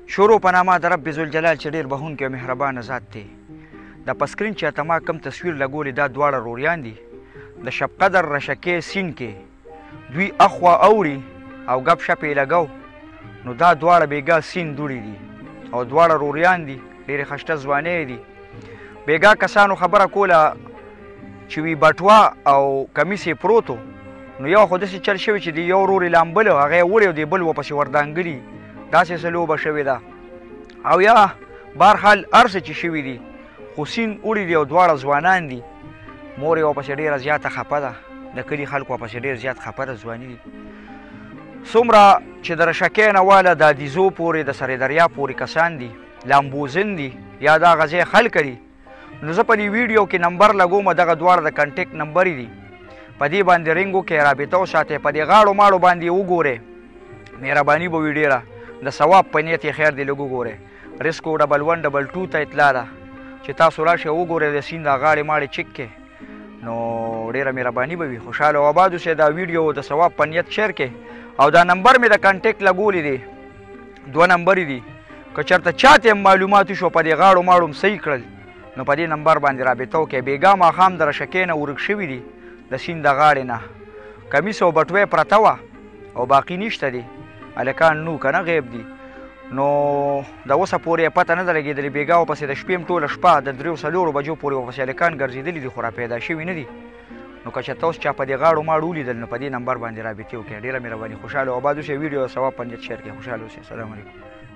شروع په نامه د رب ذوالجلال چې ډېر بخښونکی او مهربانه ذات دی. دا په سکرین چې ته ما کم تصویر لګولې دا دواړه روریان دي د شب قدر رشکې سیند کې دوی اخوا اوري او ګپ شپ یې لګو. نو دا دواړه بېګا سیند دوړي دي او دواړه روریان دي، ډېرې ښایسته ځوانۍ دي. بېګا کسانو خبره کوله چې وي بټوه او کمیس یې پروت و، نو یو خو داسې چل شوی چې د یو ورور یې لامبلی هغه یې وړی او د بل ورپسې وردانګلي، داسې څه لوبه شوې ده. او یا بهرحال هر څه چې شوي دي خو سیند وړي دي او دواړه ځوانان دي. مور یې ورپسې ډېره زیاته خفه ده، د کلي خلکو ورپسې ډېر زیات خفه ده، ځواني دي. څومره چې د رشکۍ نه واله د دیزو پورې د سرې دریا پورې کسان دي، لامبوزن دي یا دا غځې خلک دي، نو زه په دې ویډیو کې نمبر لګوم، دغه دواړه د کنټیکټ نمبر دي. په دې باندې رنګ وکړئ، رابطه وساتئ، په دې غاړو ماړو باندې وګورئ، مهرباني به وي ډېره، د ثواب په نیت یې خیر دی لږ وګورئ. رسکو 1112 ته اطلاع ده چې تاسو راشئ وګورئ د سیند دا غاړې ماړې چک کې، نو ډېره مهرباني به وي. خوشحاله او آباد اوسئ. دا ویډیو د ثواب په نیت شیر کړئ او دا نمبر مې د کنټیکټ لګولی دی، 2 نمبرې دي. که چېرته چاته معلومات وشو په دې غاړو ماړو هم صحیح کړل، نو په دې نمبر باندې رابطه وکړئ. بېګا ماښام د رشکۍ نه ورک شوي دي د سیند د غاړې نه، کمیس او بټوه پرته وه او باقي نشته دي، هلکان نو که نه غیب دي. نو د اوسه پورې یې پته نه ده لګېدلې. بېګا ورپسې د شپې هم ټوله شپه د 3-4 بجو پورې ورپسې هلکان ګرځېدلي دي خو را پیدا شوي نه دي. نو که چېرته اوس چا په دې غاړو ماړو ولیدل نو په دې نمبر باندې رابطې وکړئ. ډېره مهرباني. خوشحاله او آباد اوسئ. ویډیو د ثواب په نیت شیر کړئ. خوشحاله اوسئ. السلام علیکم.